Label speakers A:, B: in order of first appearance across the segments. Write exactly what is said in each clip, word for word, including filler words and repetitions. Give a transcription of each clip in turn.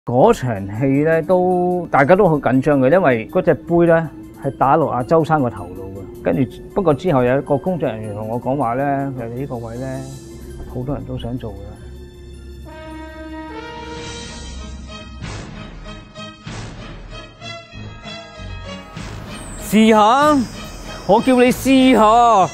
A: 嗰場戲咧都大家都好緊張嘅，因為嗰隻杯咧係打落阿周生個頭度嘅。跟住不過之後有一個工作人員同我講話咧，其實呢個位咧好多人都想做嘅。試下，我叫你試下。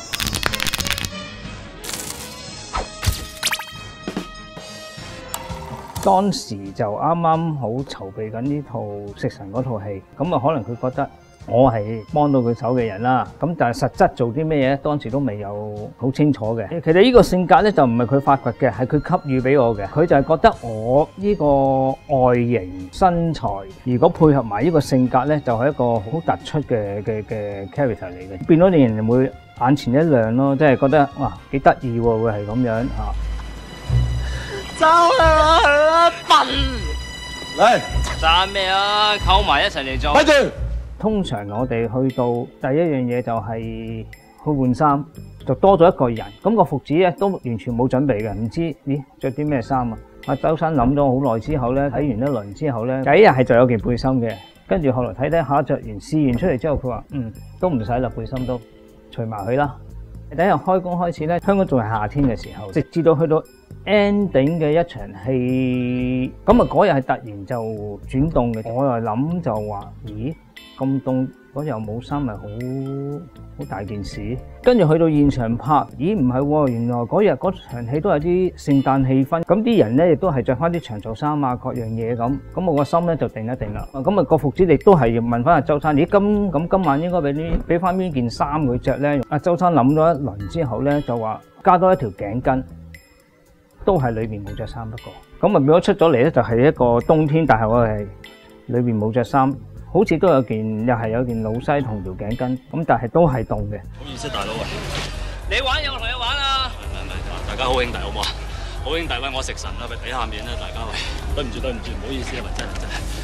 A: 當時就啱啱好籌備緊呢套食神嗰套戲，咁啊可能佢覺得我係幫到佢手嘅人啦，咁但係實質做啲咩嘢，當時都未有好清楚嘅。其實呢個性格咧就唔係佢發掘嘅，係佢給予俾我嘅。佢就係覺得我呢個外形身材，如果配合埋呢個性格咧，就係一個好突出嘅嘅嘅 character 嚟嘅，變咗令人會眼前一亮咯，即係覺得哇幾得意喎，會係咁樣嚇。
B: 走啦，係啦，笨！
C: 嚟
B: 爭咩啊？溝埋一齊嚟做。
C: 睇住。
A: 通常我哋去到第一樣嘢就係去換衫，就多咗一個人。咁個服子咧都完全冇準備嘅，唔知咦著啲咩衫啊？阿周生諗咗好耐之後咧，睇完一輪之後咧，第一日係就有件背心嘅。跟住後來睇睇下著完試完出嚟之後，佢話嗯都唔使啦，背心都除埋佢啦。第一日開工開始咧，香港仲係夏天嘅時候，直至到去到 ending 嘅一場戲，咁啊嗰日係突然就轉凍嘅，我又諗就話，咦咁凍嗰日又冇衫，咪好好大件事。跟住去到現場拍，咦唔係喎，原來嗰日嗰場戲都有啲聖誕氣氛，咁啲人咧亦都係着翻啲長袖衫啊，各樣嘢咁，咁我個心咧就定一定啦。咁啊個服子亦都係要問翻阿周生，咦今咁今晚應該俾啲俾翻邊件衫佢着咧？阿周生諗咗一輪之後咧，就話加多一條頸巾。都係裏邊冇着衫，不過咁啊變咗出咗嚟咧，就係一個冬天，但係我係裏邊冇着衫，好似都有件又係有件老西同條頸巾，咁但係都係凍嘅。
C: 唔好意思，大佬啊！
B: 你玩有我同你玩啊！
C: 唔係唔係，大家好兄弟好唔好啊？好兄弟喂，我食神啦，咪俾下面啦，大家喂。對唔住對唔住，唔好意思啊，喂真係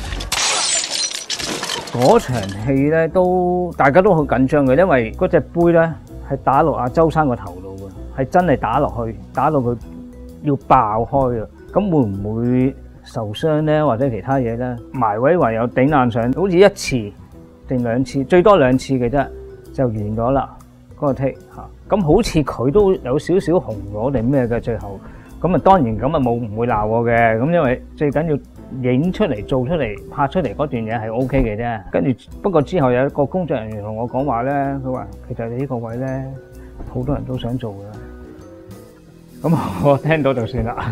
C: 真係。
A: 嗰場戲咧都大家都好緊張嘅，因為嗰隻杯咧係打落阿周生個頭度嘅，係真係打落去，打到佢要爆開啊！咁會唔會受傷咧，或者其他嘢咧？埋位唯有頂硬上，好似一次定兩次，最多兩次嘅啫，就完咗啦。嗰個 take 嚇，咁好似佢都有少少紅咗定咩嘅最後，咁啊當然咁啊冇唔會鬧我嘅，咁因為最緊要影出嚟、做出嚟、拍出嚟嗰段嘢係 O K 嘅啫。跟住不過之後有一個工作人員同我講話咧，佢話其實你呢個位咧好多人都想做嘅。咁我聽到就算啦。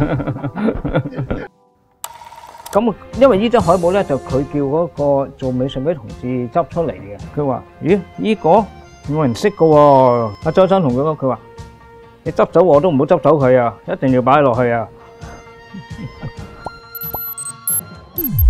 A: 咁因為呢張海報咧，就佢叫嗰個做美術嗰啲同事執出嚟嘅。佢話：咦，呢個冇人識㗎喎。阿周生同佢講，佢話：你執走我都唔好執走佢啊，一定要擺落去啊。